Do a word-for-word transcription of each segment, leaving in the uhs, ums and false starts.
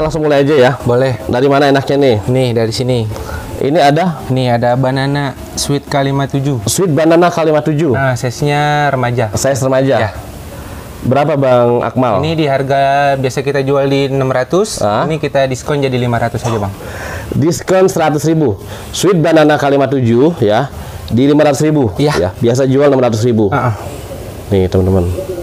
langsung mulai aja ya. Boleh. Dari mana enaknya nih? Nih dari sini. Ini ada? Nih ada banana sweet K lima puluh tujuh. Sweet banana K lima puluh tujuh. Nah, size-nya remaja. Size remaja. Ya. Berapa Bang Akmal? Ini di harga biasa kita jual di enam ratus. Ah? Ini kita diskon jadi lima ratus aja, Bang. Diskon seratus ribu. Sweet banana K lima puluh tujuh ya. Di lima ratus ribu. Iya. Ya. Biasa jual enam ratus ribu. Uh -uh. Nih teman-teman.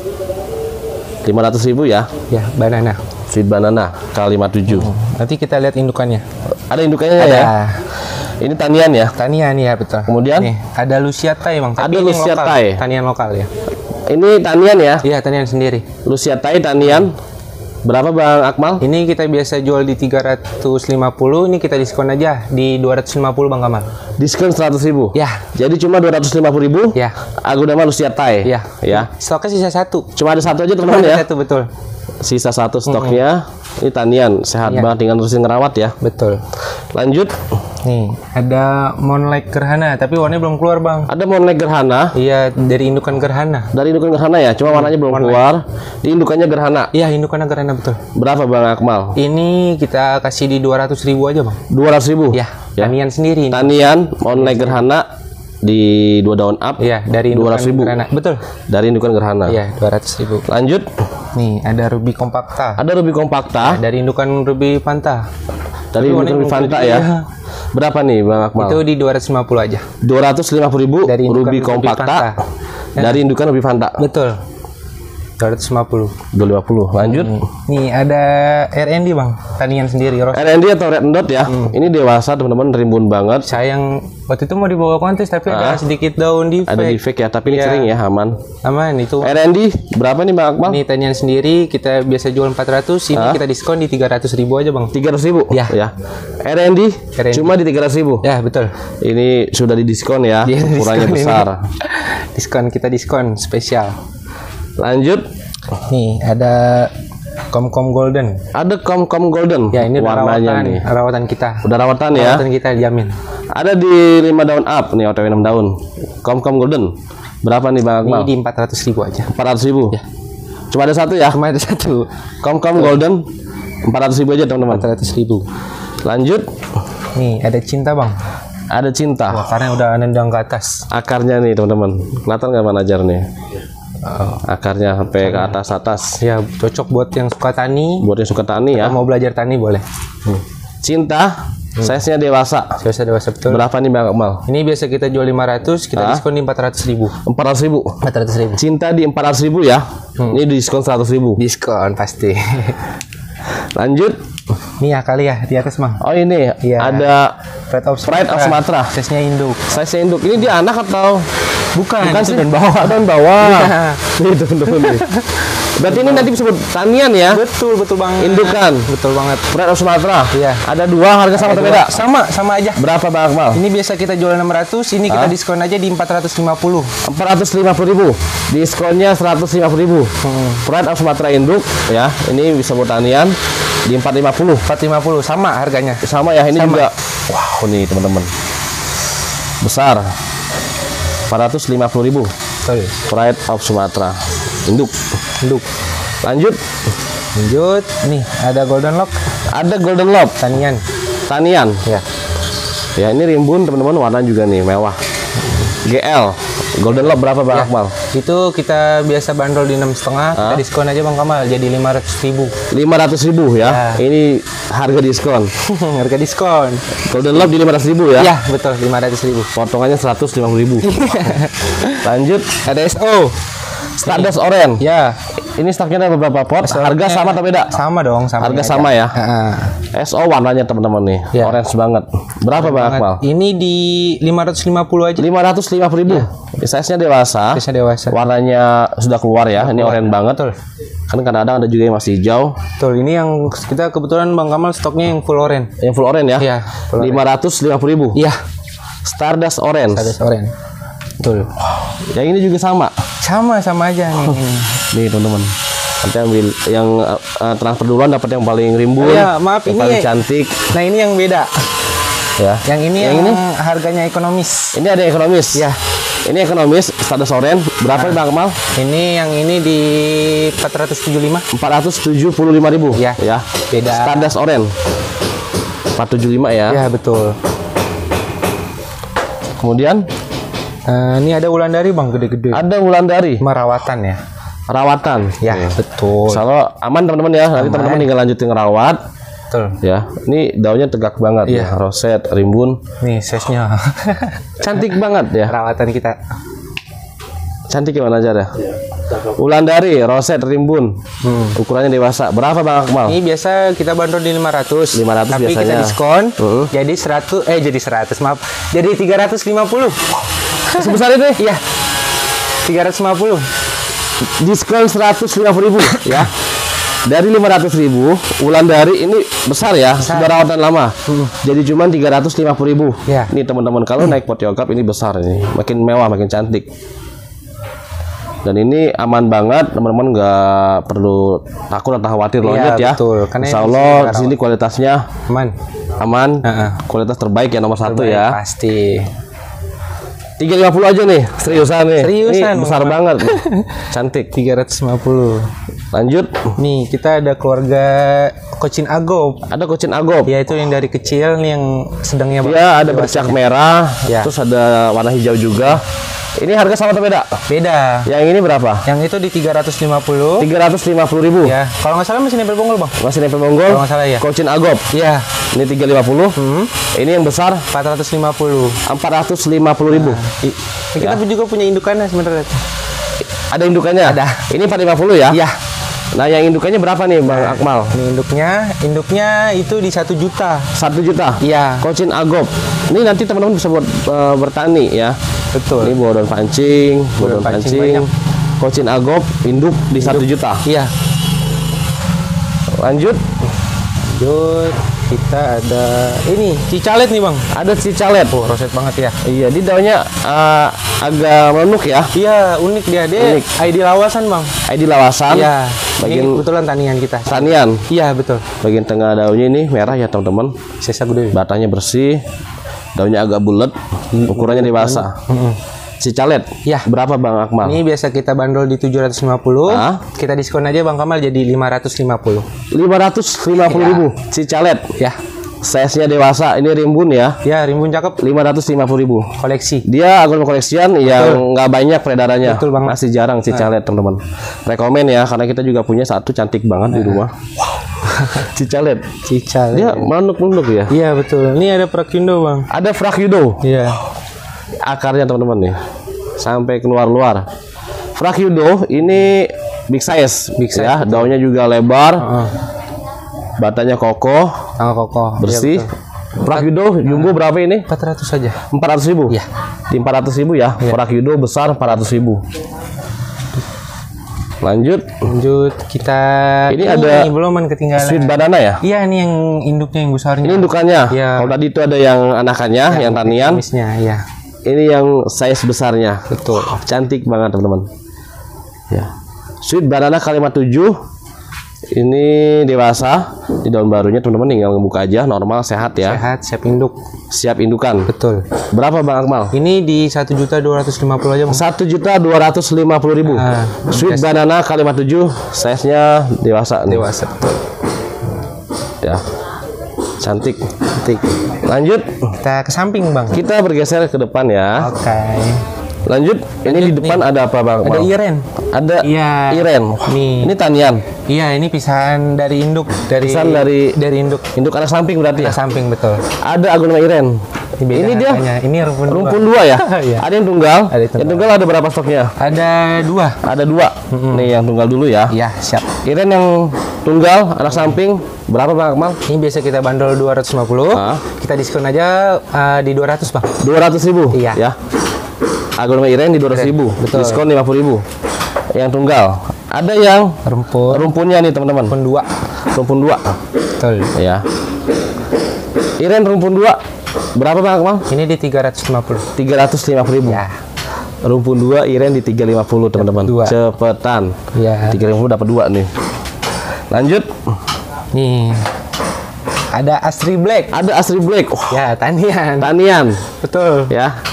lima ratus ribu ya. Ya, banana. Sweet banana K lima puluh tujuh. Hmm. Nanti kita lihat indukannya. Ada indukannya Ada. ya? Ini tanian ya? Tanian ya, betul. Kemudian? Nih, ada Lucia Thai, Bang. Ada Tapi ini Lucia lokal, Thai. Tanian lokal ya. Ini tanian ya? Iya, tanian sendiri. Lucia Thai tanian. Berapa Bang Akmal? Ini kita biasa jual di tiga ratus lima puluh, ini kita diskon aja di dua ratus lima puluh, Bang Kamal. Diskon seratus ribu. Ya. Jadi cuma dua ratus lima puluh ribu. Ya. Agudama Lucia Thai. Ya. Ya. Stoknya sisa satu. Cuma ada satu aja Cuma teman-teman ada ya. satu, betul. Sisa satu stoknya. Ini tanian sehat Iya. banget, tinggal terusin ngerawat ya. Betul. Lanjut. Nih, ada Moonlight Gerhana, tapi warnanya belum keluar, Bang. Ada Moonlight Gerhana. Iya, dari indukan Gerhana. Dari indukan Gerhana ya, cuma warnanya belum Moonlight. keluar. Di indukannya Gerhana. Iya, indukannya Gerhana, betul. Berapa Bang Akmal? Ini kita kasih di dua ratus ribu aja, Bang. dua ratus ribu. Ya, Ya. tanian sendiri. ini. Tanian Moonlight Gerhana di dua daun up. Iya, dari dua indukan ratus ribu. Gerhana. Betul. Dari indukan Gerhana. Iya, dua ratus ribu. Lanjut. Nih, ada Ruby Compacta. Ada Ruby Compacta. Dari indukan Ruby Fanta. Dari Tapi indukan warnanya Ruby belum Fanta keluar ya. juga. Berapa nih Bang Akmal? Itu di dua ratus lima puluh aja. dua ratus lima puluh ribu Dari indukan Ruby Ruby Compacta. Fanta. Dari indukan Ruby Fanta. Betul. dua ratus lima puluh. dua ratus lima puluh. Lanjut. Nih, ada R and D, Bang. Tanian sendiri, Ros. R and D atau Red Dot ya. Ini dewasa teman-teman, rimbun banget. Sayang waktu itu mau dibawa kontes tapi ada sedikit daun di Ada defect ya, tapi ini Iya. kering ya, aman. aman itu. R and D berapa nih Bang Akmal? Ini tanian sendiri kita biasa jual empat ratus, ini kita diskon di tiga ratus ribu aja, Bang. tiga ratus ribu. Ya. Ya. R and D R and D. cuma di tiga ratus ribu. Ya, betul. Ini sudah didiskon ya, Iya, ukurannya diskon ini. besar. Diskon kita diskon spesial. Lanjut. Nih, ada Comcom Golden. Ada Comcom Golden. Ya, ini udah warnanya rawatan, nih. rawatan kita. Udah rawatan ya. Rawatan kita jamin. Ada di lima daun up nih, O T W enam daun. Comcom Golden. Berapa nih Bang Ini Akmal? di empat ratus ribu aja. empat ratus ribu. Ya. Cuma ada satu ya. Cuma ada satu. Comcom Golden empat ratus ribu aja teman-teman. empat ratus ribu. Lanjut. Nih, ada Cinta, Bang. Ada Cinta. Wah, karena udah nendang ke atas. Akarnya nih teman-teman. Kelihatan nggak manajer nih? Akarnya sampai ke atas atas. Ya, cocok buat yang suka tani. Buat yang suka tani ya. Mau belajar tani boleh. Cinta. Size-nya dewasa. Biasa dewasa betul. Berapa nih Bang Akmal? Ini biasa kita jual lima ratus, kita Hah? diskon di empat ratus ribu. empat ratus ribu. empat ratus ribu. Cinta di empat ratus ribu ya. Ini diskon seratus ribu. Diskon pasti. Lanjut. Ini ya kali ya di atas, Bang. Oh ini Iya. ada Pride of Pride of Sumatera. Size-nya induk. size induk. Ini dia anak atau Bukan, bukan itu sih? dan bawah. Dan bawah. Iya. Nih teman-teman nih. Berarti ini nanti disebut tanian ya. Betul, betul banget. Indukan. Betul banget. Pride of Sumatera. Iya. Ada dua, harga sama atau beda? Sama, sama aja. Berapa Bang Akmal? Ini biasa kita jual enam ratus, ini kita diskon aja di empat ratus lima puluh. empat ratus lima puluh ribu. Diskonnya seratus lima puluh ribu. Pride of Sumatera induk ya. Ini bisa buat tanian di empat ratus lima puluh. empat ratus lima puluh sama harganya. Sama ya, ini Sama. juga. Wow, nih teman-teman. Besar. empat ratus lima puluh ribu. Betul. Pride of Sumatera induk. Induk. Lanjut. Lanjut, nih ada Golden Lock Ada Golden Lob tanian. tanian. Ya. Ya, ini rimbun teman-teman, warna juga nih mewah. G L. Golden Lob berapa Bang Ya. Akmal? Itu kita biasa bandrol di enam setengah, kita diskon aja Bang Kamal jadi lima ratus ribu. lima ratus ribu ya. Ya. Ini harga diskon. Harga diskon. Golden Lob di lima ratus ribu ya. Ya, betul lima ratus ribu. Potongannya seratus lima puluh ribu. Lanjut. Ada S O. Stardust Orange. Ya, Ini stoknya ada beberapa pot. Harga sama atau beda? sama dong, sama. Harga aja. sama ya. Heeh. S O warnanya teman-teman nih. Ya. Orange banget. Berapa Bang Akmal? Ini di lima ratus lima puluh aja. lima ratus lima puluh ribu. Size-nya dewasa. Biasa dewasa. Warnanya sudah keluar ya. Ini oranye banget. Betul. Kan kadang-kadang ada juga yang masih hijau. Betul, ini yang kita kebetulan Bang Kamal stoknya yang full orange. Yang full oranye ya. Iya, full orange. lima ratus lima puluh ribu. Iya, Stardust Orange. ada orange. Betul. Yang ini juga sama. Sama sama aja nih. ini. Nih teman-teman. Nanti ambil yang uh, transfer duluan dapat yang paling rimbun. Iya, maaf, yang ini- paling cantik Nah, ini yang beda. ya. Yang ini Yang yang, ini? harganya ekonomis. Ini ada yang ekonomis. Ya. Ini ekonomis, status oren. Berapa Bang Akmal? Ini yang ini di empat ratus tujuh puluh lima. empat ratus tujuh puluh lima ribu. Ya. Ya. Beda. Status oren. empat ratus tujuh puluh lima ya. Ya, betul. Kemudian Eh, ini ada Wulandari Bang, gede-gede. ada Wulandari. Merawatan ya. Rawatan. Ya, Nih. betul. Kalau aman teman-teman ya. Nanti teman-teman tinggal lanjutin ngerawat. Betul. Ya. Ini daunnya tegak banget Iya. ya. Roset, rimbun. Nih size-nya. Cantik banget ya. Perawatan kita. Cantik gimana aja dah. Wulandari, roset, rimbun. Hmm. Ukurannya dewasa. Berapa Bang Akmal? Ini biasa kita bandrol di lima ratus. lima ratus Tapi kita biasanya. diskon. Uh-huh. Jadi seratus eh jadi seratus, maaf. Jadi tiga ratus lima puluh. Sebesar itu? Iya. tiga ratus lima puluh. Diskon seratus lima puluh ribu ya. Dari lima ratus ribu, Wulandari ini besar ya, Besar. sudah rawatan lama. Jadi cuma tiga ratus lima puluh ribu. Ya. Nih teman-teman, kalau naik pot yogap ini besar ini, makin mewah, makin cantik. Dan ini aman banget, teman-teman nggak perlu takut atau khawatir lonyet ya. betul. Karena Insya ini Allah bisa di sini kualitasnya Aman. aman, Heeh. kualitas terbaik ya nomor satu Terbaik, ya. Pasti. tiga ratus lima puluh aja nih, seriusan nih. Seriusan, Ini besar Bang. banget, nih. Cantik. tiga ratus lima puluh. Lanjut, Nih, kita ada keluarga Cochin Agop. ada kucing agop. Ya, itu yang dari kecil nih yang sedangnya Bang. Dia ada bercak merah, Ya. terus ada warna hijau juga. Ini harga sama atau beda? Beda. Yang ini berapa? Yang itu di tiga ratus lima puluh. tiga ratus lima puluh ribu. Ya, kalau nggak salah masih nempel bonggol Bang. Masih nempel bonggol. Kalau nggak salah ya. Kucing agop. Iya, Ini tiga ratus lima puluh. Hmm. Ini yang besar empat ratus lima puluh. empat ratus lima puluh ribu. I- Kita juga punya indukannya sebenarnya. Ada indukannya? Ada. Ini empat ratus lima puluh ya? Iya. Nah, yang indukannya berapa nih, Bang Akmal? Ini induknya, induknya itu di satu juta. Satu juta. Iya, Kucing agop. Ini nanti teman-teman bisa buat eh, bertani ya. betul. Ini bawa daun pancing, bawa daun Daun pancing pancing. banyak. Kucing agop induk di satu juta. Iya. Lanjut, Lanjut, kita ada ini cicalet nih Bang. ada cicalet. Oh, roset banget ya. Iya, di daunnya eh, agak menuk ya. Iya, unik dia. Dia Unik. I D lawasan Bang. I D lawasan. Iya. Bagian- Ini kebetulan tanian kita. Tanian. Iya, betul. Bagian tengah daunnya ini merah ya teman-teman. Sisa gede. Batangnya bersih. Daunnya agak bulat. Ukurannya dewasa. Cicalet. Ya. Berapa Bang Akmal? Ini biasa kita bandrol di tujuh ratus lima puluh. Ah. Kita diskon aja Bang Kamal jadi lima ratus lima puluh. lima ratus lima puluh ribu. Cicalet. Ya. Size-nya dewasa. Ini rimbun ya. Ya, rimbun cakep. lima ratus lima puluh ribu. Koleksi. Dia agronom koleksian yang nggak banyak peredarannya. Betul banget. Masih jarang cicalet teman-teman. Rekomen ya karena kita juga punya satu cantik banget di rumah. Cicalet. Cicalet. Dia manuk-manuk ya. Iya, betul. Ini ada Prakindo Bang. Ada Frakyudo. Iya. Akarnya teman-teman nih. Sampai keluar luar. Frakyudo ini big size, Big size, ya. Daunnya juga lebar. Heeh. Batanya kokoh, Tangga kokoh. bersih. Iya, betul. Frakyudo jumbo berapa ini? empat ratus saja. empat ratus ribu. Iya. Di empat ratus ribu ya. Frakyudo besar empat ratus ribu. Lanjut. Lanjut kita Ini ada beloman ketinggalan. Sweet banana ya. Iya, ini yang induknya yang besarnya. Ini indukannya. Iya. Kalau tadi itu ada yang anakannya, yang tanian. Kumisnya, iya. Ini yang size besarnya. Betul. Cantik banget teman-teman. Ya. Sweet banana kalimat tujuh. Ini dewasa. Di daun barunya teman-teman tinggal ngebuka aja, normal, sehat ya. Sehat, siap induk. Siap indukan. Betul. Berapa Bang Akmal? Ini di satu juta dua ratus lima puluh aja Bang. Satu juta dua ratus lima puluh ribu. Ah, Sweet banana kalimat tujuh, size-nya dewasa. nih. Dewasa. Ya. Cantik. Cantik. Lanjut. Kita ke samping Bang. Kita bergeser ke depan ya. Oke. Lanjut. Ini di depan ada apa Bang? Ada Akmal? iren. Ada Iya. iren. Nih. Ini tanian. Iya, ini pisahan dari induk dari Pisahan dari- dari induk. Induk anak samping berarti Ke ya. samping betul. Ada aglonema iren. Ini, beda Ini dia harganya. Ini rumpun, dua. rumpun dua ya. Iya. Ada yang tunggal. Ada yang Yang tunggal ada berapa stoknya? Ada dua. Ada dua. Nih yang tunggal dulu ya. Iya, siap. Iren yang tunggal anak samping berapa Bang Akmal? Ini biasa kita bandrol dua ratus lima puluh. Ah. Kita diskon aja uh, di dua ratus Bang. dua ratus ribu. Iya. Ya. Aglonema iren di dua ratus ribu. Betul. Diskon lima puluh ribu. Yang tunggal. Ada yang Rumpun. rumpunnya nih teman-teman. Rumpun dua. Rumpun dua. Betul. Ya. Iren rumpun dua. Berapa Bang Akmal? Ini di tiga ratus lima puluh. tiga ratus lima puluh ribu. Ya. Rumpun dua iren di tiga ratus lima puluh teman-teman. Dua. Cepetan. Ya. tiga ratus lima puluh dapat dua nih. Lanjut. Nih. Ada Astri Black. Ada Astri Black. Wah, Ya, tanian. tanian. Betul. Ya.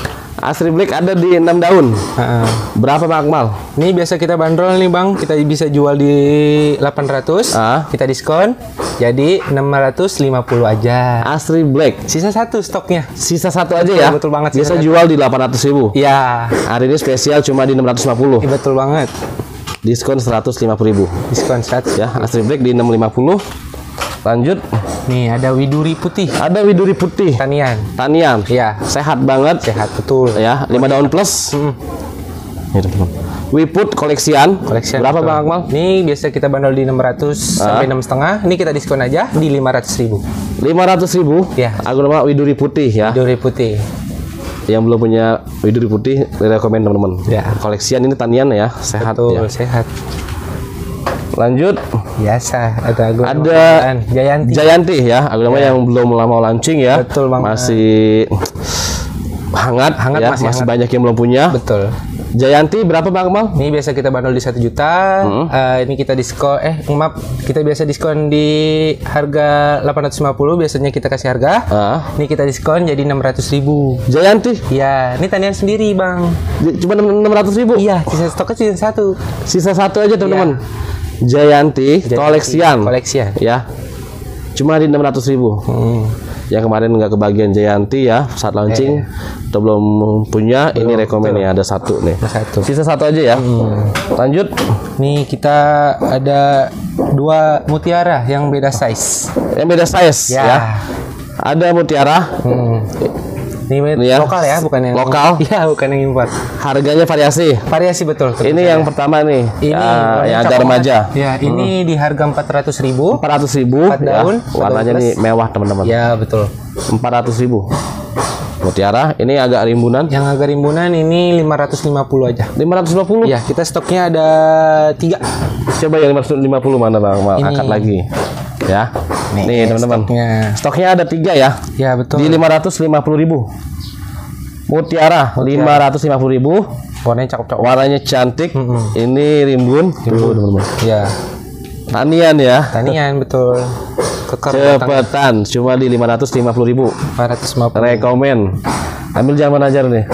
Asri Black ada di enam daun. Uh-uh. Berapa Bang Akmal? Ini biasa kita bandrol nih Bang, kita bisa jual di delapan ratus. Ah. Kita diskon jadi enam ratus lima puluh aja. Asri Black. Sisa satu stoknya. Sisa satu aja Betul, ya. betul banget, Biasa sisa jual di delapan ratus ribu. Iya. Hari ini spesial cuma di enam ratus lima puluh. Iya, betul banget. Diskon seratus lima puluh ribu. Diskon seratus. Ya, Asri Black di enam ratus lima puluh. Lanjut. Nih ada widuri putih. Ada widuri putih. Tanian. Tanian. Iya. Sehat banget. Sehat betul. Ya, lima daun plus. Mm. Ini teman-teman. Wiput koleksian. Koleksian. Berapa betul. Bang Akmal? Ini biasa kita bandol di enam ratus sampai enam setengah. Ini kita diskon aja di lima ratus ribu. lima ratus ribu. Ya. Agronoma widuri putih ya. Widuri putih. Yang belum punya widuri putih, rekomend teman-teman. Ya. Koleksian ini tanian ya, sehat Betul, ya. sehat. Lanjut. Biasa ada agronoma Ada perusahaan. Jayanti. Jayanti ya, agronoma yang belum lama launching ya. Betul banget. Masih hangat, Hangat, ya, masih masih hangat. banyak yang belum punya. Betul. Jayanti berapa Bang Akmal? Ini biasa kita bandol di satu juta. Eh, ini kita diskon eh maaf, kita biasa diskon di harga delapan ratus lima puluh, biasanya kita kasih harga. Ah. Ini kita diskon jadi enam ratus ribu. Jayanti Iya, ini tanian sendiri, Bang. di- cuma enam ratus ribu. Iya, sisa stoknya cuma satu. Sisa satu aja teman-teman. Jayanti, Jadi, koleksian. Koleksian. Ya. Cuma di enam ratus ribu. Hmm. Yang kemarin nggak kebagian Jayanti ya saat launching atau belum punya, ini rekomend ya, ada satu nih. Satu. Sisa satu aja ya. Lanjut. Nih kita ada dua mutiara yang beda size. Yang beda size ya. Ya. Ada mutiara. Hmm. Ini Ini ya. lokal ya, bukan yang Lokal. Iya, bukan yang impor. Harganya variasi. Variasi betul. Ini yang pertama nih. Ini ya, yang ada cakep remaja. banget. Ya, ini di harga empat ratus ribu. empat ratus ribu Empat ya. daun, empat Warnanya daun nih plus. mewah teman-teman. Ya, betul. empat ratus ribu. Mutiara ini agak rimbunan. Yang agak rimbunan ini lima ratus lima puluh aja. lima ratus lima puluh. Ya, kita stoknya ada tiga. Coba yang lima ratus lima puluh mana Bang? Mal, Ini. angkat lagi. Ya. Nih, Nih teman-teman. stoknya. Stoknya ada tiga ya. Ya, betul. Di lima ratus lima puluh ribu. Mutiara, lima ratus lima puluh ribu. Warnanya cakep-cakep. Warnanya cantik. Ini rimbun. Tuh, teman-teman. Ya, Tanian ya. tanian betul. Kekar batang Cepetan, cuma di lima ratus lima puluh ribu. empat ratus lima puluh. Rekomen. Ambil zaman ajar nih.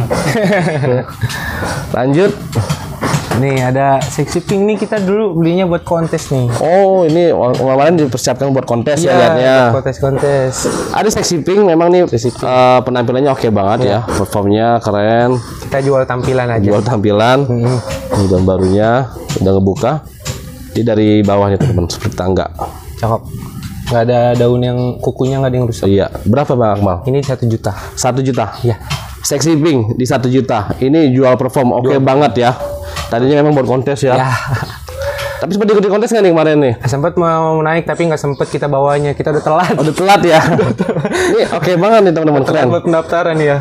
Lanjut. Nih ada sexy pink nih, kita dulu belinya buat kontes nih. Oh, ini kemarin dipersiapkan buat kontes ya lihatnya. kontes-kontes. Ada sexy pink, memang nih eh, penampilannya oke banget ya. Performnya keren. Kita jual tampilan aja. Jual tampilan. Hmm. Ini daun barunya udah ngebuka. Ini dari bawahnya teman-teman seperti tangga. Cakep. Nggak ada daun yang kukunya nggak ada yang rusak. Iya. Berapa Bang Akmal? Ini satu juta. Satu juta. Ya. Sexy pink di satu juta. Ini jual perform oke banget ya. Tadinya memang buat kontes ya. Ya. Tapi sempat ikuti kontes nggak nih kemarin nih? Sempat mau naik tapi nggak sempet kita bawanya. Kita udah telat. Udah telat ya. Ini oke banget nih teman-teman, keren. Buat pendaftaran ya.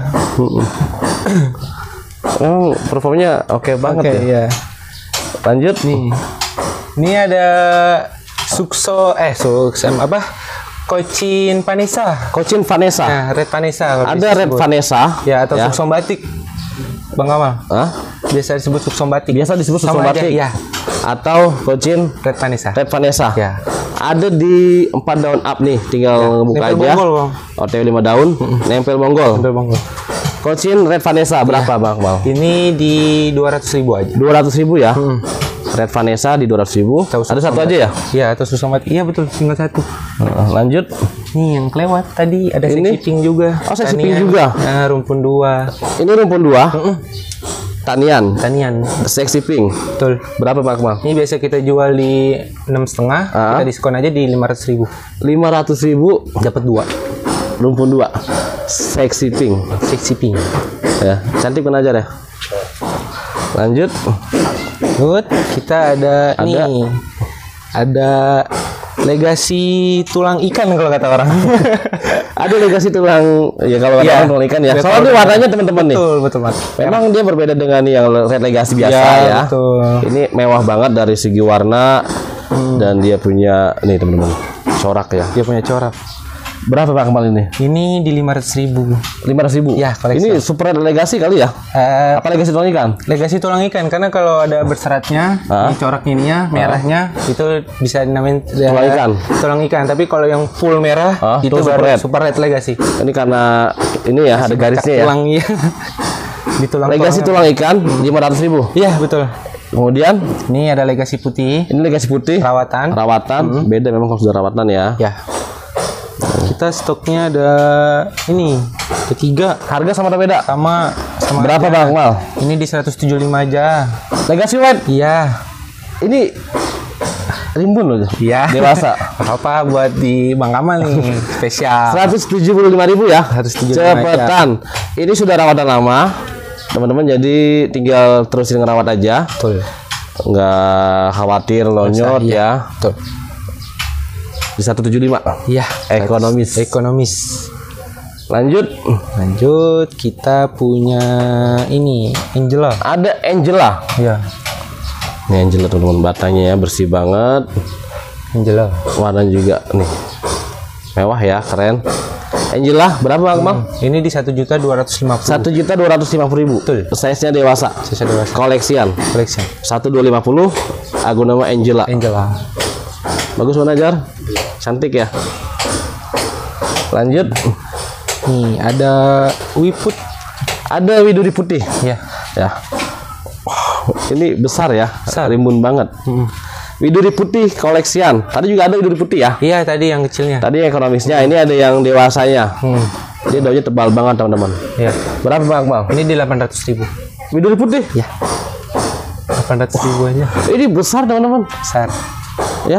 Oh, performnya oke banget Oke, ya. ya. Lanjut Nih. Ini ada Sukso eh Sukso apa? Kocin Vanessa. Kocin Vanessa. Nah, Red Vanessa. kalau Ada bisa Red disebut. Vanessa. Ya, atau Suksom Batik. Bang Kamal. Hah? Biasa disebut Suksom Batik. Biasa disebut Sama Suksom aja, Batik. Iya. Atau Kocin Red Vanessa. Red Vanessa. Ya. Ada di empat daun up nih, tinggal buka nempel aja. bonggol, Bang. O T W lima daun, nempel bonggol. Ambil bonggol. Kocin Red Vanessa berapa Bang Akmal? Ini di dua ratus ribu aja. dua ratus ribu ya. Red Vanessa di dua ratus ribu. Tahu Ada Suksom satu aja ya? Iya, atau Suksom Batik. Iya, betul, tinggal satu. Nah, lanjut. Nih yang kelewat tadi ada Ini? sexy pink juga. Oh, sexy Tanian. pink juga. Nah, rumpun dua. Ini rumpun dua. Tanian. Tanian. Sexy pink. Betul. Berapa Bang Akmal? Ini biasa kita jual di enam setengah. Ah. Kita diskon aja di lima ratus ribu. lima ratus ribu. Dapat dua. Rumpun dua. Sexy pink. Sexy pink. Ya, cantik kan aja deh. Lanjut. Good. Kita ada, Ada. nih. Ada legasi tulang ikan kalau kata orang. Ada legasi tulang, ya kalau kata Iya. orang tulang ikan ya. Ya, Soalnya kalau- ini warnanya teman-teman nih. Betul, betul, Mas. Memang dia berbeda dengan yang red legasi biasa Ya, ya. betul. Ini mewah banget dari segi warna dan dia punya nih teman-teman corak ya. Dia punya corak. Berapa Bang Akmal ini? Ini di lima ratus ribu. lima ratus ribu. Ya, koleksi. Ini super red legasi kali ya? Eh, Apa legasi tulang ikan? legasi tulang ikan karena kalau ada berseratnya, Ah. ini corak ininya, merahnya itu bisa dinamain eh, Tulang ikan. Tulang ikan. Tapi kalau yang full merah Ah, itu itu super baru red. super red legasi. Ini karena ini ya ada garisnya ya. Tulang iya. Di tulang Legasi tulang ikan lima ratus ribu. Iya, betul. Kemudian Ini ada legasi putih, ini legasi putih. rawatan. Rawatan beda memang kalau sudah rawatan ya. Ya. Kita stoknya ada ini ketiga Harga sama atau beda? sama sama Berapa aja. Bang Akmal? Ini di seratus tujuh puluh lima aja. Legasi white. Iya. Ini rimbun loh. Iya. Dewasa. Apa buat di Bang Kamal nih spesial. seratus tujuh puluh lima ribu ya. seratus tujuh puluh lima aja. Cepetan. Ini sudah rawatan lama. Teman-teman jadi tinggal terusin ngerawat aja. Betul. Nggak khawatir lonyot Iya. ya. Betul. Di seratus tujuh puluh lima. Iya. Ekonomis. Ekonomis. Lanjut. Lanjut kita punya ini Angela. Ada Angela. Iya. Ini Angela teman-teman, batanya ya bersih banget. Angela. Warna juga nih. Mewah ya, keren. Angela berapa Bang Akmal? Ini di satu juta dua ratus lima puluh. satu juta dua ratus lima puluh ribu. Betul. Size-nya dewasa. Sisa dewasa. Koleksian. Koleksi. satu dua lima puluh. Aku nama Angela. Angela. Bagus mana Jar? Cantik ya. Lanjut. Nih ada Wiput. Ada widuri putih. Ya. Ya. Wow, ini besar ya. Besar. Rimbun banget. Widuri putih koleksian. Tadi juga ada widuri putih ya. Iya tadi yang kecilnya. Tadi ekonomisnya, ini ada yang dewasanya. Hmm. Dia daunnya tebal banget teman-teman. Iya. Berapa Bang Akmal? Ini di delapan ratus ribu. Widuri putih. Ya. delapan ratus ribu aja. Ini besar teman-teman. Besar. Ya.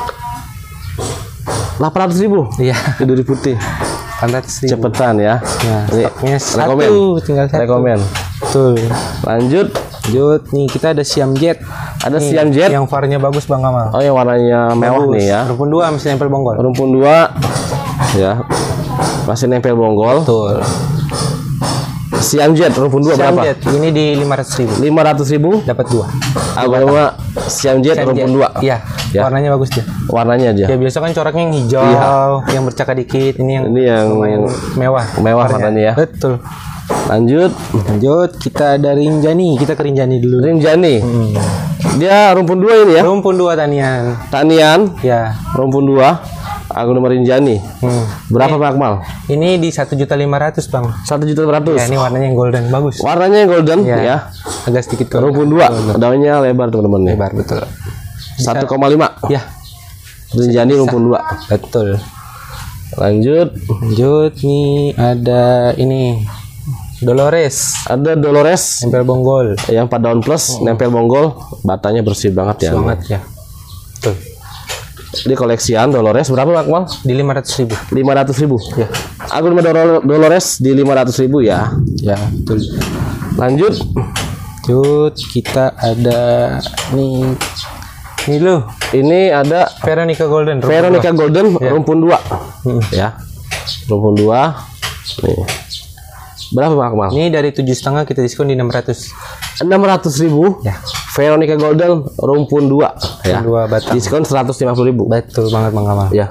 delapan ratus ribu. Iya. Widuri putih. delapan ratus ribu. Cepetan ya. Nah, Ini stoknya satu, rekomen. tinggal satu. Rekomen. Betul. Lanjut. Lanjut nih kita ada Siam Jet. Ada Nih, Siam Jet. Yang varnya bagus Bang Kamal. Oh, yang warnanya mewah Bagus. nih ya. Rumpun dua masih nempel bonggol. Rumpun dua. Ya. Masih nempel bonggol. Betul. Siam Jet rumpun dua Siam berapa? Jet ini di lima ratus ribu. lima ratus ribu. Dapat dua. Agama Siam Jet Siam rumpun Jet. dua. Iya. Ya. Warnanya bagus dia. Warnanya aja. Ya biasa kan coraknya yang hijau, Iya. yang bercaka dikit. Ini yang Ini yang lumayan mewah. mewah warnanya ya. Betul. Lanjut. Lanjut kita ada Rinjani. Kita ke Rinjani dulu. Rinjani. Hmm. Dia rumpun dua ini ya. Rumpun dua tanian. Tanian Ya. rumpun dua. Aku nomor Rinjani. Hmm. Berapa Pak Akmal? Ini di satu juta lima ratus Bang. satu juta lima ratus. Ya ini warnanya yang golden bagus. Warnanya yang golden Ya. ya. Agak sedikit golden. Rumpun dua. Daunnya lebar teman-teman nih. Lebar betul. satu koma lima. Ya Rinjani rumpun dua. betul. Lanjut. Lanjut nih ada ini Dolores. Ada Dolores Nempel bonggol. yang empat daun plus, nempel bonggol, batanya bersih banget ya. Banget ya. Betul. Ini koleksian Dolores berapa Pak Akmal? Di lima ratus ribu. lima ratus ribu. Ya. Aku nomor Dol- Dolores di lima ratus ribu ya. Ya betul. Lanjut. Lanjut kita ada nih nih lo Ini ada Veronica Golden. rumpun Veronica dua. Golden Ya. rumpun dua. Hmm. Ya. Rumpun dua. Nih. Berapa Pak Akmal? Ini dari tujuh setengah kita diskon di enam ratus. enam ratus ribu. Ya. Veronica Golden rumpun dua ya. Dua batang. Diskon seratus lima puluh ribu. Betul banget Bang Kamal. Ya.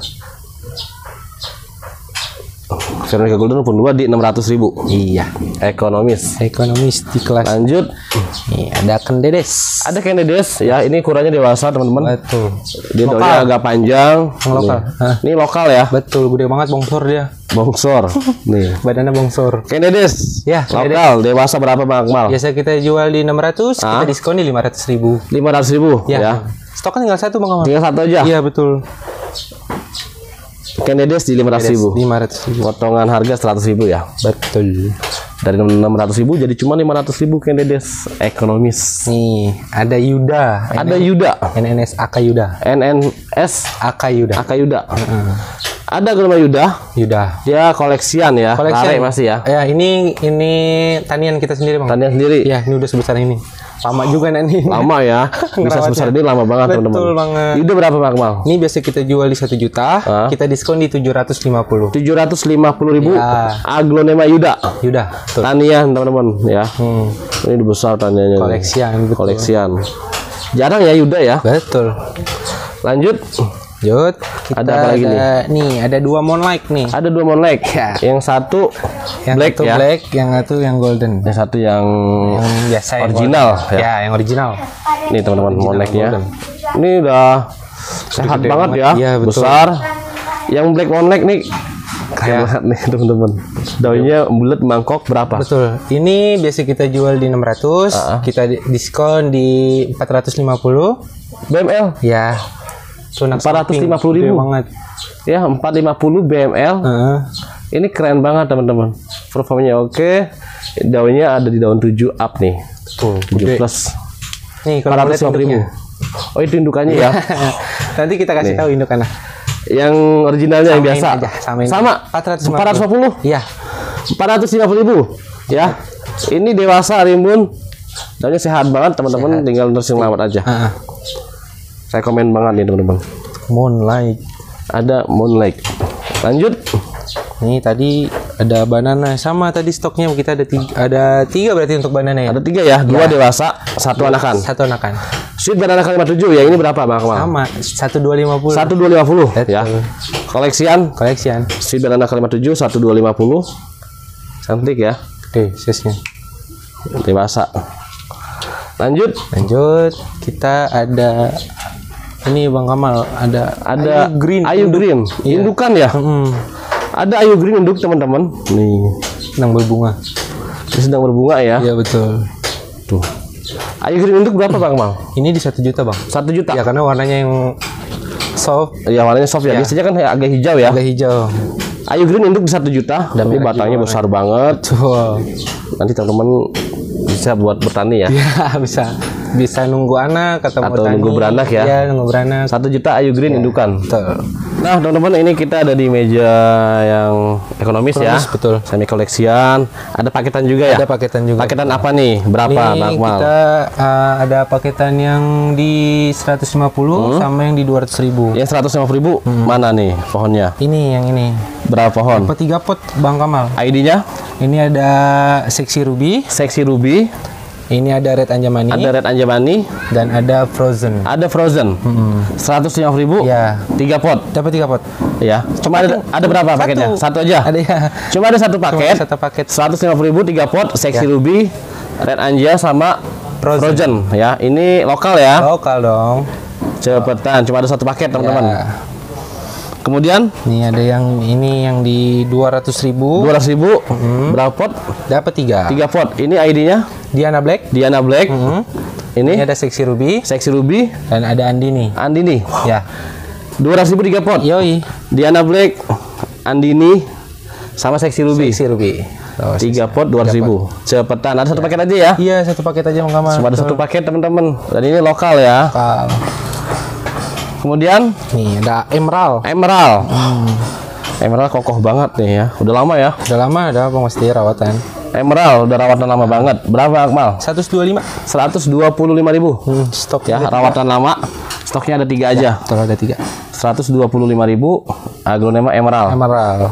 Veronica Golden rumpun dua di enam ratus ribu. Iya. Ekonomis. Ekonomis di kelas. Lanjut. Nih ada Kendedes. Ada Kendedes ya, ini ukurannya dewasa teman-teman. Betul. Dia daunnya agak panjang. Yang lokal. Nih. Hah. Ini lokal ya. Betul, gede banget bongsor dia. Bongsor. Nih. Badannya bongsor. Kendedes. Ya, lokal, dewasa berapa Bang Akmal? Biasa kita jual di enam ratus, Ah. kita diskon di lima ratus ribu. lima ratus ribu Ya. ya. Stoknya tinggal satu Bang Kamal. Tinggal satu aja. Iya, betul. Kendedes di lima ratus ribu. lima ratus ribu. Potongan harga seratus ribu ya. Betul. Dari enam ratus ribu jadi cuma lima ratus ribu Kendedes. Ekonomis. Nih, ada Yuda. Ada Yuda. N N S Aka Yuda. N N S Aka Yuda. Aka Yuda. Ada Gulma Yuda. Yuda. Dia koleksian ya. Lare masih ya. Ya, ini ini tanian kita sendiri, Bang. Tanian sendiri. Ya, ini udah sebesar ini. Lama juga nanti. Lama ya. Bisa sebesar ini lama banget Betul teman-teman. banget. Yuda berapa Pak Akmal? Ini biasa kita jual di satu juta, Ah. kita diskon di tujuh ratus lima puluh. tujuh ratus lima puluh ribu. Ya. Aglonema Yuda. Yuda. Betul. Tanian teman-teman ya. Hmm. Ini besar taniannya. nih. Koleksian, betul. Koleksian. Jarang ya Yuda ya. Betul. Lanjut. Lanjut, kita Ada apa lagi ada, nih? Ada dua Moonlight nih. Ada dua Moonlight. Ya. Yang satu Yang black satu ya. black, yang satu yang golden. Yang satu yang Yang biasa yang original golden. ya. Ya, yang original. Nih teman-teman Moonlight-nya. golden. Ini udah sehat Gede banget banget. ya. Iya, betul. Besar. Yang black Moonlight nih Keren Ya. banget nih teman-teman. Daunnya bulat mangkok berapa? Betul. Ini biasa kita jual di enam ratus, Ah. kita di- diskon di empat ratus lima puluh. B M L. Ya. Tunak empat ratus lima puluh samping, ribu. gede banget. Ya, empat ratus lima puluh B M L. Heeh. Ini keren banget teman-teman. Performanya oke. Daunnya ada di daun tujuh up nih. Tuh, tujuh gede. plus. Nih, empat kalau ratus lima puluh ribu. Oh, itu indukannya ya. Nanti kita kasih Nih. tahu indukannya. Yang originalnya yang Samain biasa. aja, samain. Sama. empat ratus lima puluh. empat ratus lima puluh. Iya. empat ratus lima puluh ribu. Ya. Ini dewasa rimbun. Daunnya sehat banget teman-teman. Tinggal nurusin rawat aja. Heeh. Saya komen banget nih teman-teman. Moonlight. Ada Moonlight. Lanjut. Nih tadi ada banana sama tadi stoknya kita ada tiga, ada tiga berarti untuk banana ya. Ada tiga ya. Dua dewasa, satu anakan. Satu anakan. Sweet banana kali lima puluh tujuh ya. Ini berapa Bang Kamal? Sama satu dua lima puluh. satu dua lima puluh Betul. ya. Koleksian Koleksian. Sweet banana kali lima puluh tujuh satu dua lima puluh. Cantik ya. Oke, size-nya. Dewasa. Lanjut. Lanjut, kita ada ini Bang Kamal, ada Ada Ayu Green. Ayu Green. Iya. Indukan ya. Hmm, Ada Ayu Green induk teman-teman. Nih. sedang berbunga. Ini sedang berbunga ya. Iya betul. Tuh. Ayu Green induk berapa Bang Kamal? Ini di satu juta Bang. Satu juta. Ya karena warnanya yang soft, Ya warnanya soft ya. Ya. Biasanya kan agak hijau ya. agak hijau. Ayu Green induk di satu juta. Tapi merah batangnya juga besar banget. Tuh. Nanti teman-teman bisa buat bertani ya. Ya bisa bisa nunggu anak atau, mau Atau tani. nunggu beranak ya. Iya, nunggu beranak. Satu juta Ayu Green indukan. Betul. Nah teman-teman ini kita ada di meja yang ekonomis, ya. Ekonomis, betul. Semi koleksian. Ada paketan juga ya. Ada paketan juga. Paketan apa nih? Berapa Ini Bang Akmal? kita uh, ada paketan yang di seratus lima puluh sama yang di dua ratus ribu. Yang seratus lima puluh ribu mana nih pohonnya? Ini yang ini. Berapa pohon? Dapat tiga pot Bang Kamal. I D-nya? Ini ada Seksi Ruby, Seksi Ruby, ini ada Red Anjamani, ada Red Anjamani, dan ada Frozen. ada Frozen. seratus lima puluh ribu. Ya, Tiga pot. dapat tiga pot. Ya. Cuma ada, ada berapa paketnya? Satu aja. Ada ya. Cuma ada satu paket. Cuma satu paket. seratus lima puluh ribu tiga pot, Seksi Ya. Ruby, Red Anja sama Frozen. Frozen ya. Ini lokal ya. Lokal dong. Cepetan, cuma ada satu paket teman-teman. Ya. Kemudian Nih ada yang ini yang di dua ratus ribu. dua ratus ribu berapa pot? Dapat tiga. Tiga pot. Ini I D-nya Diana Black. Diana Black. Hmm. Ini Ini ada Seksi Ruby Seksi Ruby, dan ada Andini. Andini. Ya. dua ratus ribu tiga pot. Yoi. Diana Black, Andini sama Seksi Ruby. Seksi Ruby. Oh, Tiga pot dua ratus ribu. Cepetan, ada satu paket aja ya. Iya, satu paket aja Bang Kamal. Cuma ada satu paket teman-teman. Dan ini lokal ya. Lokal. Kemudian Nih ada Emerald. Emerald. Emerald kokoh banget nih ya. Udah lama ya. Udah lama ada Bang mesti rawatan. Emerald udah rawatan lama banget. Berapa Akmal? seratus dua puluh lima. seratus dua puluh lima ribu. Hmm, stok Ya, rawatan lama. Stoknya ada tiga aja. Betul, ada tiga. seratus dua puluh lima ribu. Aglonema Emerald. Emerald.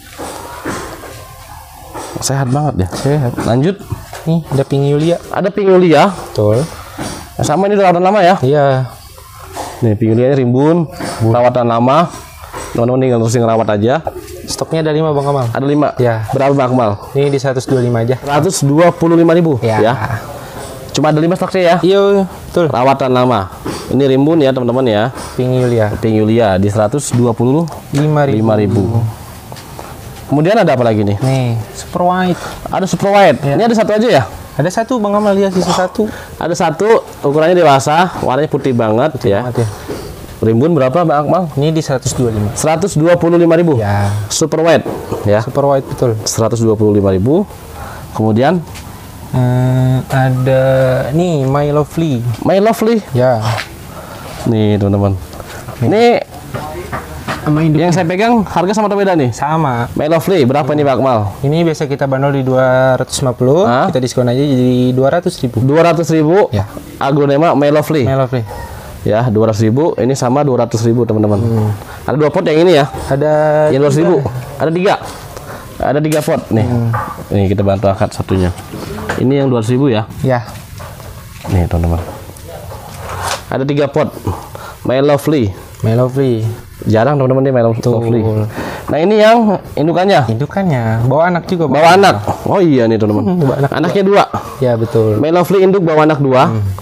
Sehat banget ya. Sehat. Lanjut. Nih ada Pink Yulia. Ada Pink Yulia. Betul. Sama ini udah rawatan lama ya. Iya. Nih Pink Yulia rimbun. Rawatan lama. Teman-teman tinggal terusin ngerawat aja. Stoknya ada lima Bang Kamal. Ada lima. Ya. Berapa Bang Akmal? Ini di seratus dua puluh lima aja. seratus dua puluh lima ribu. Ya. Ya. Cuma ada lima stoknya ya. Iya, betul. Rawatan lama. Ini rimbun ya teman-teman ya. Pink Yulia. Pink Yulia di seratus dua puluh lima ribu. lima ribu. Kemudian ada apa lagi nih? Nih, Super White. Ada Super White. Ya. Ini ada satu aja ya? Ada satu Bang Kamal, lihat sisa satu. Ada satu, ukurannya dewasa, warnanya putih banget ya. Banget ya. Rimbun berapa Bang Akmal? Ini di seratus dua puluh lima. seratus dua puluh lima ribu. Ya. Super White ya. Super White betul. seratus dua puluh lima ribu. Kemudian Hmm, ada nih My Lovely. My Lovely. Ya. Nih teman-teman. Ini Sama induk yang saya pegang harga sama atau beda nih? sama. My Lovely berapa nih Bang Akmal? Ini biasa kita bandol di dua ratus lima puluh, Hah? kita diskon aja jadi dua ratus ribu. dua ratus ribu. Ya. Aglonema My Lovely. My Lovely. Ya, dua ratus ribu. Ini sama dua ratus ribu teman-teman. Hmm. Ada dua pot yang ini ya. Ada Yang dua ratus ribu. Ada tiga. Ada tiga pot nih. Hmm. Nih kita bantu angkat satunya. Ini yang dua ratus ribu ya. Ya. Nih teman-teman. Ada tiga pot. My Lovely. My Lovely. Jarang teman-teman nih My Lovely. Nah ini yang indukannya. Indukannya bawa anak juga, Bang. Bawa anak. Oh iya nih teman-teman. Hmm, bawa anak Anaknya dua. Ya betul. My Lovely induk bawa anak dua.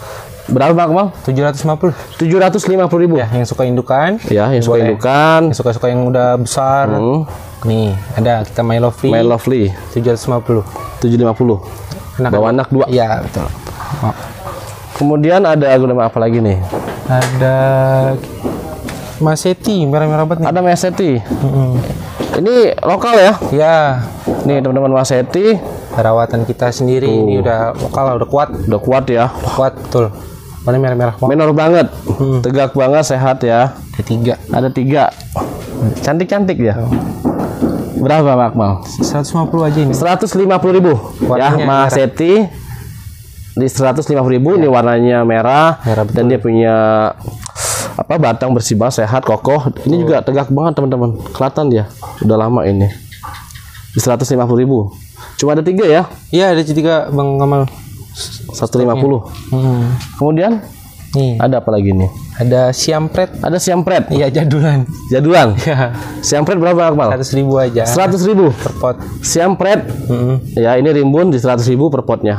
Berapa Bang Akmal? tujuh ratus lima puluh. tujuh ratus lima puluh ribu. Ya, yang suka indukan. Ya, yang suka boleh. indukan. Yang suka-suka yang udah besar. Hmm. Nih, ada kita My Lovely. My Lovely. tujuh ratus lima puluh. tujuh ratus lima puluh. Anak Bawa anak dua. Iya, betul. Maaf. Kemudian ada aglonema apa lagi nih? Ada Maseti, merah-merah banget nih. Ada Maseti. Mm-mm. Ini lokal ya? Ya, Nih teman-teman Maseti. perawatan kita sendiri ini udah lokal, udah kuat. Udah kuat ya. Udah kuat, betul. Warna merah-merah banget. Minor banget. Tegak banget, sehat ya. Ada tiga. Ada tiga. Cantik-cantik ya. Berapa Bang Akmal? seratus lima puluh aja ini. seratus lima puluh ribu. Ya, Warnanya Maseti di seratus lima puluh ribu. Ini warnanya merah, Merah, betul. dan dia punya apa batang bersih banget, sehat, kokoh. Ini juga tegak banget teman-teman. Kelihatan dia. Udah lama ini. Di seratus lima puluh ribu. Cuma ada tiga ya. Iya, ada tiga Bang Kamal. seratus lima puluh. Hmm. Kemudian Nih, ada apa lagi nih? ada Siampret. Ada siampret. Iya, jadulan. Jadulan. Ya, Siampret berapa Akmal? seratus ribu aja. seratus ribu. Per pot. Siampret. Mm-mm. Ya, ini rimbun di seratus ribu per potnya.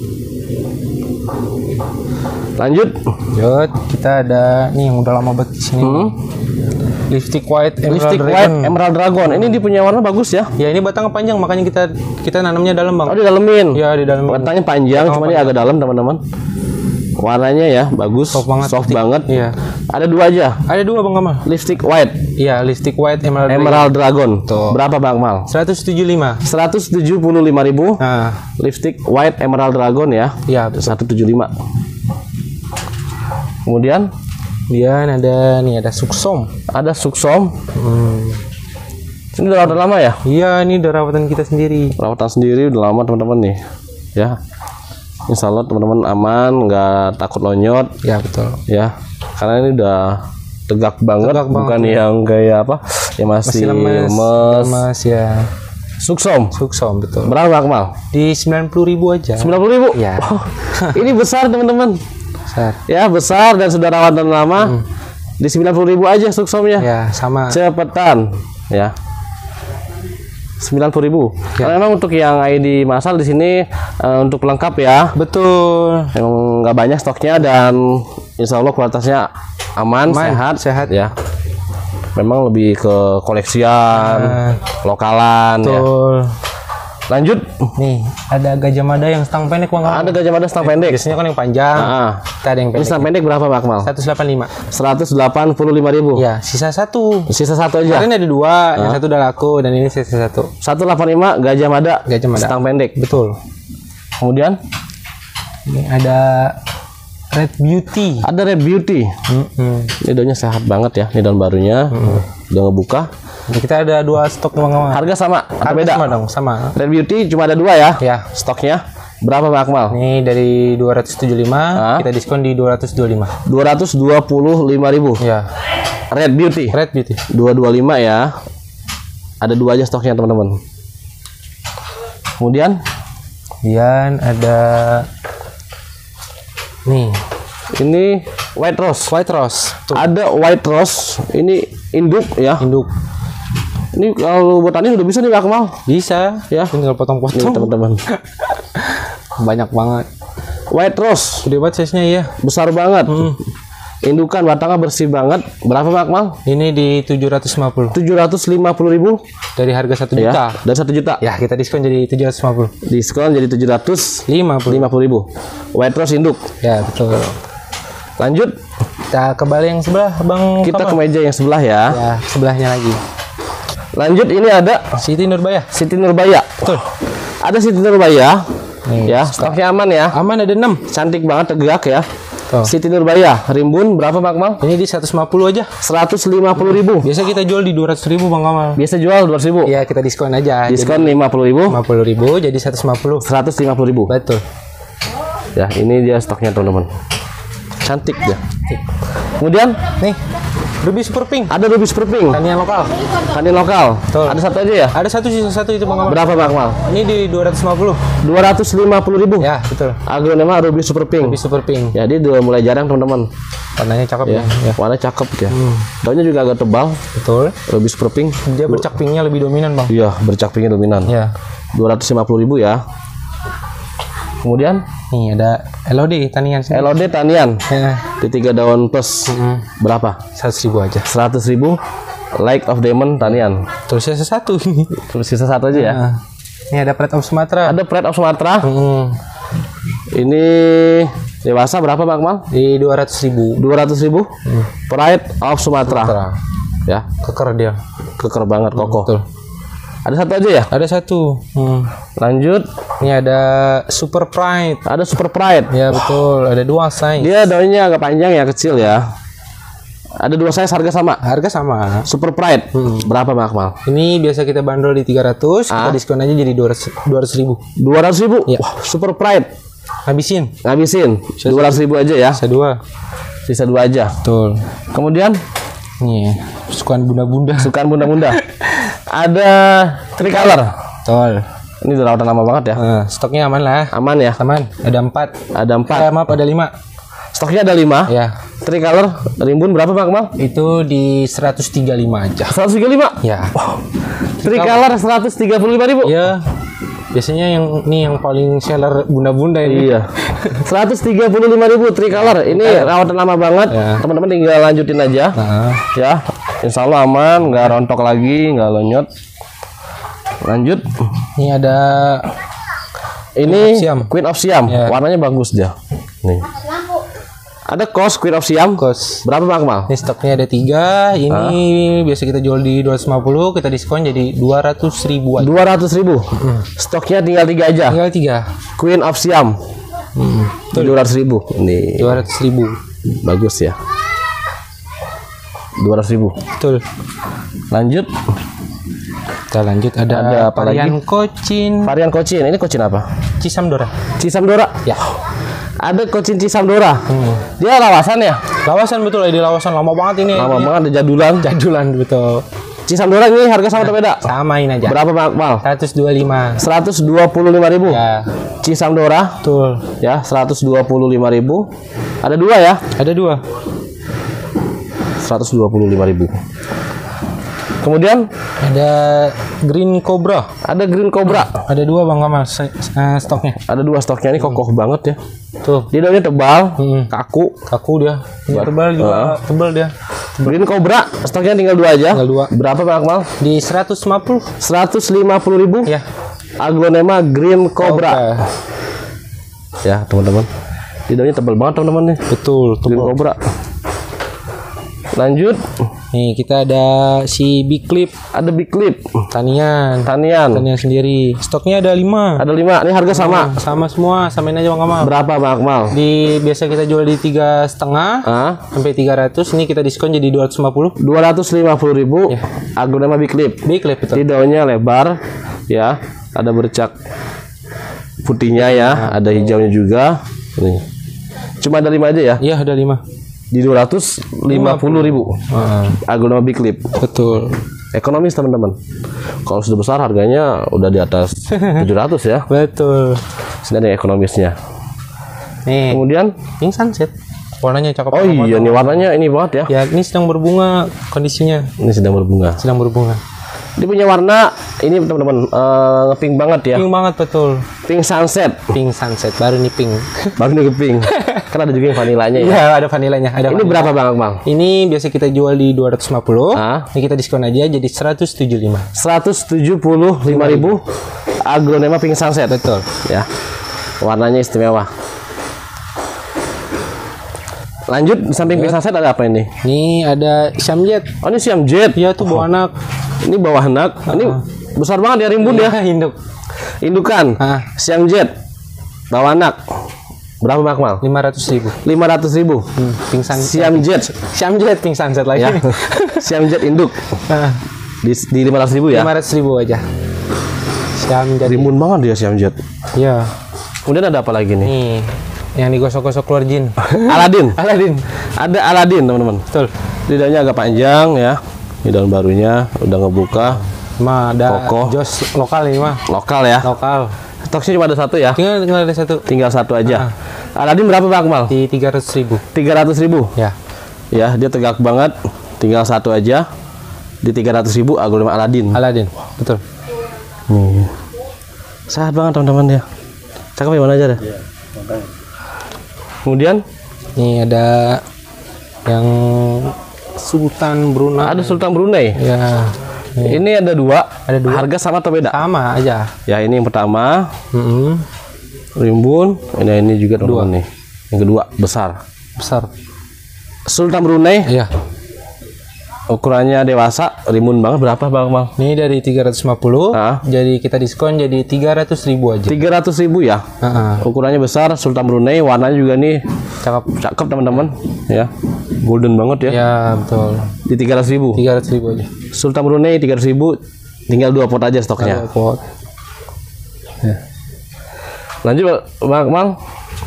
Lanjut. Lanjut, kita ada nih yang udah lama banget di sini. Hmm. Lipstick White Emerald Lipstick Dragon. White Emerald Dragon. Ini dia punya warna bagus ya. Ya, ini batangnya panjang makanya kita kita nanamnya dalam, Bang. Oh, di dalemin. Ya, di dalam. Batangnya panjang, Batang cuma ini agak dalam teman-teman. Warnanya ya bagus, Soft banget. soft banget. Iya. Ada dua aja. Ada dua Bang Kamal. Lipstick White Iya, Lipstick White Emerald, Dragon. Emerald Dragon. Tuh. Berapa Bang Akmal? seratus tujuh puluh lima. seratus tujuh puluh lima ribu. Nah, Lipstick White Emerald Dragon ya. iya, betul. seratus tujuh puluh lima. Kemudian Kemudian ada nih ada Suksom. ada Suksom. Hmm. Ini udah, udah lama ya? Iya, ini udah rawatan kita sendiri. Perawatan sendiri udah lama teman-teman nih. Ya. Insya Allah teman-teman aman, nggak takut lonyot Ya, betul. ya. Karena ini udah tegak banget, Tegak banget, bukan yang kayak apa? Ya masih, Masih lemes. lemes. Lemes ya. Suksom. Suksom, betul. Berapa Akmal? Di sembilan puluh ribu aja. sembilan puluh ribu. Iya. Oh, ini besar teman-teman. Besar. Ya besar dan sudah rawatan lama. Di sembilan puluh ribu aja Suksomnya. Ya, sama. Cepetan ya. sembilan puluh ribu. Ya. Karena memang untuk yang I D masal di sini eh, untuk pelengkap ya. Betul. Memang nggak banyak stoknya dan insya Allah kualitasnya aman, Aman, sehat, sehat. ya. Memang lebih ke koleksian, Nah. lokalan ya. Betul. Lanjut, Nih, ada Gajah Mada yang stang pendek, Bang. ada Gajah Mada stang pendek. Biasanya kan yang panjang. Ah, Kita ada yang ini pendek. stang pendek berapa Pak Akmal? seratus delapan puluh lima. seratus delapan puluh lima ribu. Ya, sisa satu. Sisa satu aja. Kemarin ada dua, yang satu udah laku dan ini sisa satu. seratus delapan puluh lima Gajah Mada. Gajah Mada. Stang pendek. Betul. Kemudian Ini ada Red Beauty. ada Red Beauty. Mm-mm. Ini daunnya sehat banget ya. Ini daun barunya. Udah ngebuka. Nah, kita ada dua stok nih, Bang Kamal. Harga sama atau Harga beda? sama dong, sama. Red Beauty cuma ada dua ya. Ya. Stoknya berapa Pak Akmal? Ini dari dua ratus tujuh puluh lima, Hah? kita diskon di dua ratus dua puluh lima. dua ratus dua puluh lima ribu. Ya, Red Beauty Red Beauty. dua ratus dua puluh lima ya. Ada dua aja stoknya teman-teman. Kemudian Kemudian ada nih, ini White Rose. White Rose. Tuh, Ada White Rose. Ini induk ya. induk. Ini kalau buat tani udah bisa nih Pak Akmal. Bisa. Ya. Tinggal Nih potong-potong. teman-teman. Banyak banget. White Rose Gede banget size-nya ya. besar banget. Hmm. Indukan batangnya bersih banget. Berapa Pak Akmal? Ini di tujuh ratus lima puluh tujuh ratus lima puluh ribu dari harga satu ya. juta. Dan satu juta. Ya, kita diskon jadi tujuh ratus lima puluh. Diskon jadi tujuh ratus lima puluh. lima puluh ribu. White Rose induk. Ya, betul. Lanjut Kita kembali yang sebelah, Bang. kita ke Kamal. meja yang sebelah ya. Ya, sebelahnya lagi. Lanjut ini ada Siti Nurbaya. Siti Nurbaya. Betul. Ada Siti Nurbaya. Nih, Ya, stoknya aman ya. aman ada enam. Cantik banget tegak ya. Tuh. Siti Nurbaya, rimbun berapa Pak Akmal? Ini di seratus lima puluh aja. seratus lima puluh ribu. Biasa kita jual di dua ratus ribu, Bang Kamal. Biasa jual dua ratus ribu. Iya, kita diskon aja. Diskon lima puluh ribu. lima puluh ribu jadi seratus lima puluh. seratus lima puluh ribu. Betul. Ya, ini dia stoknya teman-teman. Cantik dia. Kemudian Nih, Ruby Super Pink. ada Ruby Super Pink. Tanian lokal. Tani lokal. Betul. Ada satu aja ya? Ada satu sisa satu itu, Bang Kamal. Berapa Pak Akmal? Ini di dua ratus lima puluh. dua ratus lima puluh ribu. Ya, betul. Aglonema Ruby Super Pink. Ruby Super Pink. Ya, dia udah mulai jarang teman-teman. Warnanya cakep Ya, ya. warna cakep ya. Daunnya juga agak tebal. Betul. Ruby Super Pink. Dia bercak pinknya lebih dominan, Bang. Iya, bercak pinknya dominan. Ya. dua ratus lima puluh ribu ya. Kemudian nih ada L O D tanian sini. L O D tanian Ya, di tiga daun plus berapa? seratus ribu aja. Seratus ribu. Like of Diamond tanian. Terus sisa satu. Terus sisa satu aja ya. Nah, ini ada Pride of Sumatera. Ada Pride of Sumatera. Hmm, Ini dewasa berapa Pak Akmal? di dua ratus ribu. Dua ratus ribu. Pride of Sumatera. Sumatera. Ya, Keker dia. keker banget, kokoh. Betul. Ada satu aja ya. Ada satu. Hmm. Lanjut, Ini ada Super Pride. ada Super Pride. Ya betul. Ada dua size. Dia daunnya agak panjang ya, kecil ya. Ada dua size, harga sama. Harga sama. Super Pride. Berapa Pak Akmal? Ini biasa kita bandrol di tiga ratus, Ah. kita diskon aja jadi dua ratus ribu. Dua ratus ribu. Ya. Wah, Super Pride. Habisin. Ngabisin. Dua ratus ribu aja ya. Sisa dua. Sisa dua aja. Betul. Kemudian Nih, sukaan bunda-bunda. sukaan bunda-bunda. Ada tricolor. Betul. Ini udah rawatan lama banget ya. Nah, stoknya aman lah. Aman ya. Aman. Ada empat. Ada empat. Eh, maaf, ada lima. Stoknya ada lima. Ya. Tricolor rimbun berapa Pak Akmal? Itu di seratus tiga puluh lima aja. seratus tiga puluh lima. Ya. Tricolor seratus tiga puluh lima ribu. Ya. Biasanya yang ini yang paling seller bunda-bunda ini. Iya. seratus tiga puluh lima ribu tricolor. Ini rawatan lama banget. Ya. Teman-teman tinggal lanjutin aja. Nah, Ya. Insya Allah aman, nggak rontok lagi, nggak lonyot. Lanjut. ini ada Ini Siam. Queen of Siam. Ya. Warnanya bagus dia. Nih. Ada kos Queen of Siam. kos. Berapa Pak Akmal? Ini stoknya ada tiga. Ini biasa kita jual di dua ratus lima puluh, kita diskon jadi dua ratus ribu aja. dua ratus ribu. Stoknya tinggal tiga aja. Tinggal tiga. Queen of Siam. dua ratus ribu. Ini Dua ratus ribu. bagus ya. dua ratus ribu. Betul. Lanjut. Kita lanjut ada, Ada apa varian kocin Varian kocin. Ini kocin apa? Cisamdora. Cisamdora. Ya. Ada kocin Cisamdora. Hmm. Dia lawasan ya? Lawasan betul ya, di lawasan lama banget ini. Lama Ini banget ada jadulan. Jadulan betul. Cisamdora ini harga sama atau beda? Samain aja. Berapa Pak Akmal? seratus dua puluh lima. seratus dua puluh lima ribu. Ya, Cisamdora betul. ya seratus dua puluh lima ribu. Ada dua ya? Ada dua. seratus dua puluh lima ribu. Kemudian Ada Green Cobra. ada Green Cobra. Ada dua Bang Kamal se- eh, stoknya. Ada dua stoknya ini kokoh banget ya. Tuh, Dia daunnya tebal, Hmm. kaku. kaku dia. Ini tebal juga, tebal dia. Green Cobra stoknya tinggal dua aja. Tinggal dua. Berapa Pak Akmal? Di seratus lima puluh. seratus lima puluh ribu. Ya. Aglonema Green Cobra. Oke. Ya teman-teman. Dia daunnya tebal banget teman-teman nih. Betul, Green tebal. Cobra. Lanjut, Nih, kita ada si Big Clip ada Big Clip tanian. tanian. Tanian sendiri. Stoknya ada lima. Ada lima. Ini harga sama. Sama semua, samain aja Bang Kamal. Berapa Pak Akmal? Di biasa kita jual di tiga setengah Ah, sampai tiga ratus. Ini kita diskon jadi dua ratus lima puluh. dua ratus lima puluh ribu. Aglonema Big Clip. Big Clip betul. Ini daunnya lebar, ya. Ada bercak putihnya ya. Ada hijaunya juga. Nih. Cuma ada lima aja ya. Iya, ada lima. Di dua ratus lima puluh ribu. Ah, Aglonema Big Clip. betul. Ekonomis teman-teman. Kalau sudah besar harganya udah di atas tujuh ratus ya. Betul. Sedang ekonomisnya. Nih, Kemudian, pink sunset. Warnanya cakep. oh banget. iya nih warnanya ini banget ya. Ya, ini sedang berbunga kondisinya. Ini sedang berbunga. Sedang berbunga. Dia punya warna ini teman-teman eh, ngepink banget ya. Pink banget betul. Pink sunset. Pink sunset baru nih pink. Baru nih ke pink. Kan ada juga yang vanilanya ya. Iya, ada vanilanya. Ada Ini vanila. berapa Bang Akmal? Ini biasa kita jual di dua ratus lima puluh. Ah. Ini kita diskon aja jadi seratus tujuh puluh lima. seratus tujuh puluh lima ribu. Aglonema Pink Sunset. Betul. Ya. Warnanya istimewa. Lanjut di samping Pink Sunset ada apa ini? Ini ada Siamjet. Oh ini Siam Jet. Iya tuh bawa anak. Ini bawah anak. Ini besar banget ya rimbun ya. Iya, induk. Indukan. Ah. Siam Jet. Bawah anak. Berapa Bang Akmal? lima ratus ribu. lima ratus ribu. Hmm, pink sunset. Siam Jet. Siamjet pink sunset lagi. Ya. Siam Jet induk. Nah, Di, di lima ratus ribu ya. lima ratus ribu aja. Siamjet. Rimbun banget dia Siam Jet. Iya. Kemudian ada apa lagi nih? Nih, yang digosok-gosok keluar jin. Aladin. Aladin. Ada Aladin teman-teman. Betul. Lidahnya agak panjang ya. Ini daun barunya udah ngebuka. Ma ada Kokoh. jos lokal ini mah. Lokal ya. Lokal. Stoknya cuma ada satu ya. Tinggal tinggal ada satu Tinggal satu aja. Aladin berapa Bang Akmal? di tiga ratus ribu. tiga ratus ribu. Ya. Ya, dia tegak banget. Tinggal satu aja. Di tiga ratus ribu Aglonema Aladin. Aladin. Betul. Nih. Sehat banget teman-teman ya. Cakep ya, mana aja deh. Kemudian Nih ada yang Sultan Brunei. ada Sultan Brunei. Ya. Nih, Ini ada dua. Ada dua. Harga sama atau beda? sama aja. Ya, ini yang pertama Mm-mm. rimbun. Ini ini juga teman-teman nih. Yang kedua besar. Besar. Sultan Brunei Iya. ukurannya dewasa, rimbun banget. Berapa Bang Mal? Ini dari tiga ratus lima puluh. Ah. Jadi kita diskon jadi tiga ratus ribu aja. tiga ratus ribu ya. Heeh. Ukurannya besar, Sultan Brunei, warnanya juga nih Cakep. cakep teman-teman ya. Golden banget ya. Ya, betul. Di tiga ratus ribu. tiga ratus ribu aja. Sultan Brunei tiga ratus ribu, tinggal dua pot aja stoknya. Pot. Lanjut Bang Mal.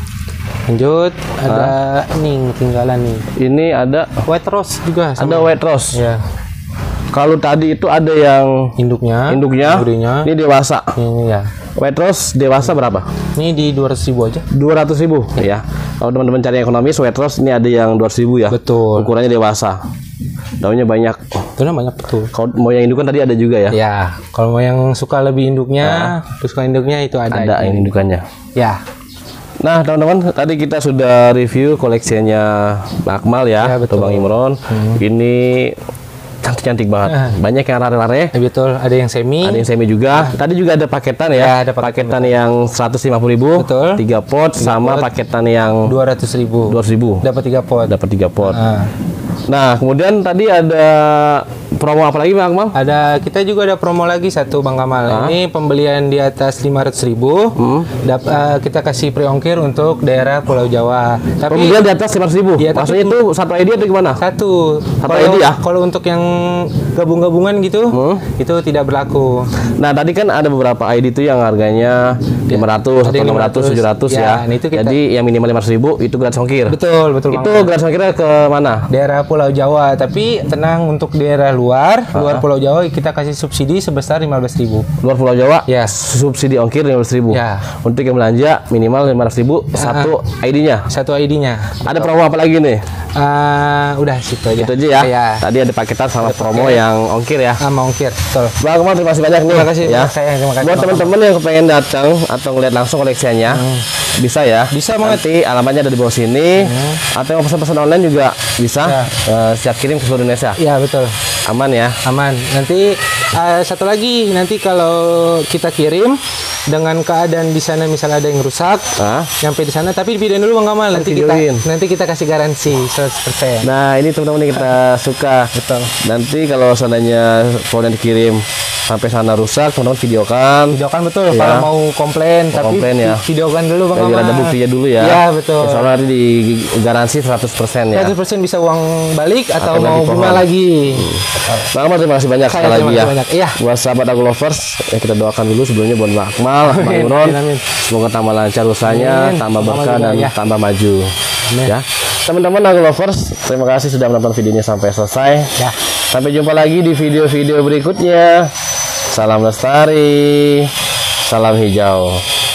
Lanjut, ada nih ketinggalan nih. Ini ada White Rose juga ada sama. white rose. Ya, Kalau tadi itu ada yang induknya. induknya, Gurihnya. ini dewasa. Ini ya. White rose dewasa berapa? Ini di dua ratus ribu aja. dua ratus ribu ya. Kalau teman-teman cari ekonomis, white rose ini ada yang dua ratus ribu ya. Betul. Ukurannya dewasa. Daunnya banyak. Itu banyak betul. Kalau mau yang indukan tadi ada juga ya. Ya, kalau mau yang suka lebih induknya, terus suka induknya itu ada. Ada yang indukannya. Ya. Nah teman-teman, tadi kita sudah review koleksinya Bang Akmal ya, Ya, atau betul. Bang Imron. Ini cantik-cantik banget. Ah. Banyak yang lare-lare. Ya, betul, ada yang semi. Ada yang semi juga. Tadi juga ada paketan ya. Ya, ada paketan, paketan yang seratus lima puluh ribu, Betul. tiga pot, sama paketan yang dua ratus ribu. dua ratus ribu. Dapat tiga pot. Dapat tiga pot. Ah. Nah, kemudian tadi ada promo apa lagi Bang Akmal? Ada kita juga ada promo lagi satu Bang Kamal. Ini pembelian di atas lima ratus ribu, dap- eh, kita kasih pre ongkir untuk daerah Pulau Jawa. Tapi Pembelian di atas lima ratus ribu. Iya, tapi- Maksudnya itu satu I D atau gimana? satu. Satu Kalau I D ya? kalau untuk yang gabung-gabungan gitu, itu tidak berlaku. Nah, tadi kan ada beberapa I D itu yang harganya lima ratus ada atau yang enam ratus, tujuh ratus Ya, ya. nah itu kita- Jadi yang minimal lima ratus ribu itu gratis ongkir. Betul, betul Bang. Itu gratis ongkirnya ke mana? Daerah Pulau Jawa, tapi tenang untuk daerah luar, luar Pulau Jawa kita kasih subsidi sebesar lima belas ribu. Luar Pulau Jawa? Ya. Subsidi ongkir lima belas ribu. Ya. Untuk yang belanja minimal lima ratus ribu satu I D-nya. Satu I D-nya. Ada promo apa lagi nih? Ah, udah situ aja. Itu aja ya. Ya. Tadi ada paketan sama promo yang ongkir ya. Sama ongkir. Betul. Bang Akmal, terima kasih banyak nih. Terima kasih, ya. saya terima kasih. Buat teman-teman yang pengen datang atau ngeliat langsung koleksinya, bisa ya. Bisa banget. Nanti alamatnya ada di bawah sini. Atau mau pesan-pesan online juga bisa. Ya. Eh, siap kirim ke seluruh Indonesia. Ya, betul. Aman ya. Aman. Nanti eh, satu lagi, nanti kalau kita kirim dengan keadaan di sana misalnya ada yang rusak, Hah? nyampe di sana tapi videoin dulu Bang Kamal. Nanti kita Videoin. nanti kita kasih garansi seratus persen. Nah, ini teman-teman yang kita suka. Betul. Nanti kalau seandainya phone yang dikirim sampai sana rusak, teman-teman videokan. Videokan betul Ya. kalau mau komplain, tapi komplain ya. vi- videokan dulu Bang Ya, biar Kamal. ada buktinya dulu ya. Iya, betul. Soalnya nanti di garansi seratus persen ya. seratus persen bisa uang balik atau Akan mau lagi bunga pohon. lagi. Bang Akmal, terima kasih banyak Saya sekali terima lagi ya. kasih banyak. Iya. Buat sahabat Aku Lovers, ya kita doakan dulu sebelumnya buat Bang Akmal, Bang Amin, Imron. amin, amin. Semoga tambah lancar usahanya, Amin. tambah Sama berkah juga, dan ya. tambah maju. Amin. Ya. Teman-teman Aku Lovers, terima kasih sudah menonton videonya sampai selesai. Ya. Sampai jumpa lagi di video-video berikutnya. Salam lestari, salam hijau.